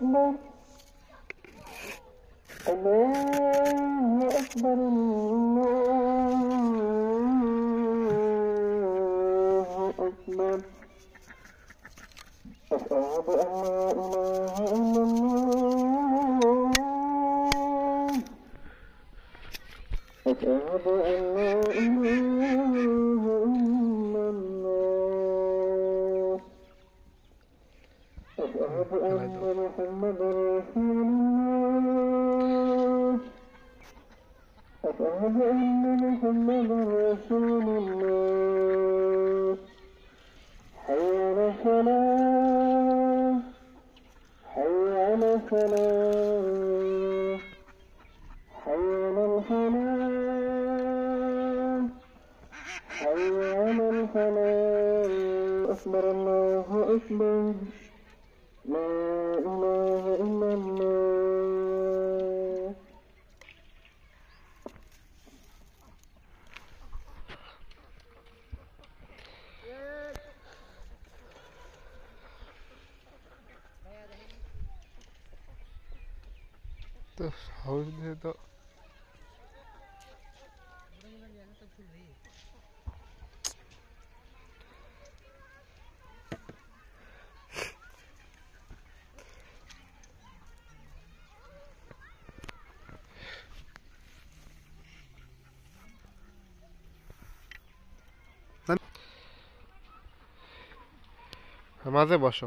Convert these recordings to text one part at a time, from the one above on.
أكبر الله أكبر أشهد أن لا إله إلا الله أشهد أن محمدا رسول الله أشهد أن محمدا رسول الله حي على الصلاة حي على الصلاة حي على الفلاح حي على الفلاح أكبر الله أكبر لا إله إلا الله तो हाउस में तो মাঝে বসো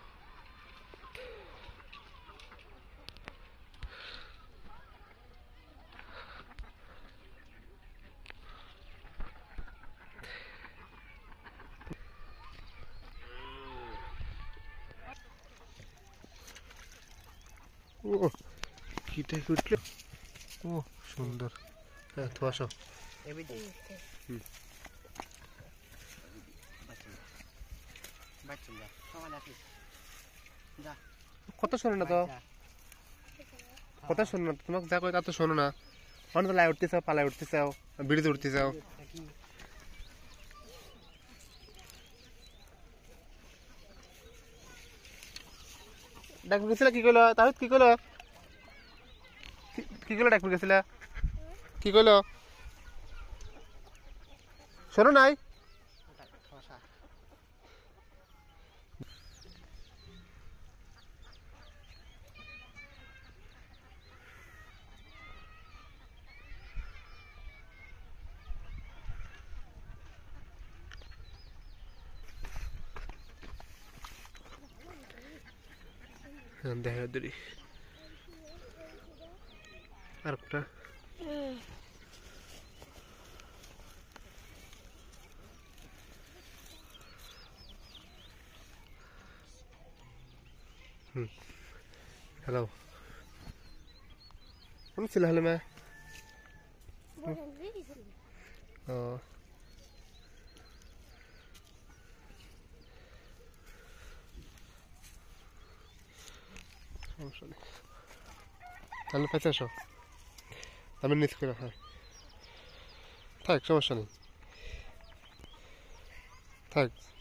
ও কিটা উঠলো ও সুন্দর হ্যাঁ তো আসো কথা শোনো না তো কথা শোনো না তোমাকে যা কই তা তো শোনো না অনেক লাই উঠতে চাও পালাই উঠতে চাও বিড়িতে উঠতে চাও ডাক্তার গেছিলা কি কইলো তাহিদ কি কইলো কি কইলো ডাক্তার গেছিলা কি কইলো শোনো নাই দেখা দূরি আরেকটা হ্যালো কোন ছিল হলে মা ও সমস্যা নেই তাহলে পেঁচে আসো আমি নিচ করে হ্যাঁ থাক সমস্যা নেই থাক